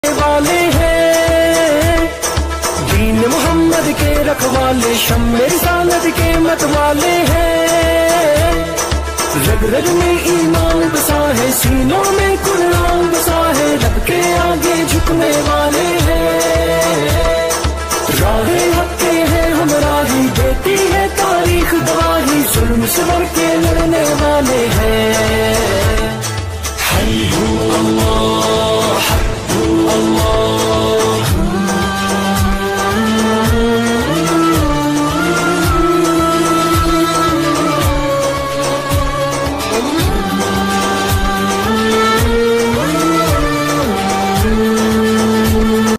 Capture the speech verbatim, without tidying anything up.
वाले हैं, दीन मोहम्मद के रखवाले, शम्मे रिसालत के मत वाले हैं। रग रग में ईमान बसा है, सीनों में कुरान बसा है, रब के आगे झुकने वाले हैं। राहे हक के हैं हम राही, देती है तारीख गवाही, जुल्म से बढ़ के लड़ने वाले हैं।